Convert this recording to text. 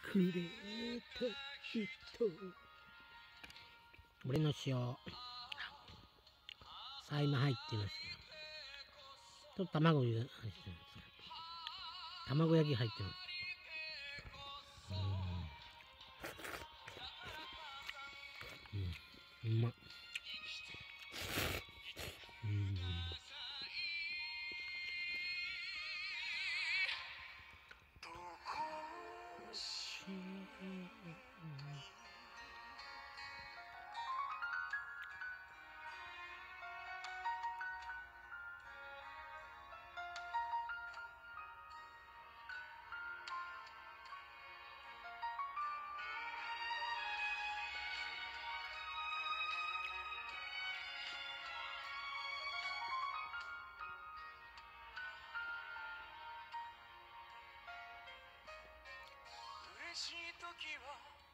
くれた人、俺の塩さあ今入ってます。ちょっと卵入れてます。卵焼き入ってます。うまっ。 嬉しい時は